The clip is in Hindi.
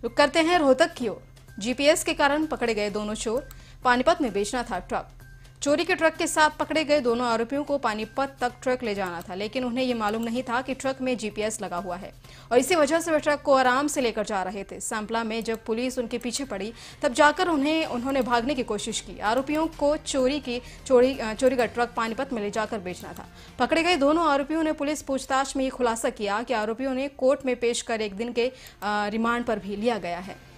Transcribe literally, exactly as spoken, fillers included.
रुक करते हैं रोहतक की ओर। जीपीएस के कारण पकड़े गए दोनों चोर। पानीपत में बेचना था ट्रक। चोरी के ट्रक के साथ पकड़े गए दोनों आरोपियों को पानीपत तक ट्रक ले जाना था, लेकिन उन्हें ये मालूम नहीं था कि ट्रक में जीपीएस लगा हुआ है और इसी वजह से वे ट्रक को आराम से लेकर जा रहे थे। सांपला में जब पुलिस उनके पीछे पड़ी तब जाकर उन्हें उन्होंने भागने की कोशिश की। आरोपियों को चोरी की चोरी चोरी का ट्रक पानीपत में ले जाकर बेचना था। पकड़े गए दोनों आरोपियों ने पुलिस पूछताछ में ये खुलासा किया कि आरोपियों ने कोर्ट में पेश कर एक दिन के रिमांड पर भी लिया गया है।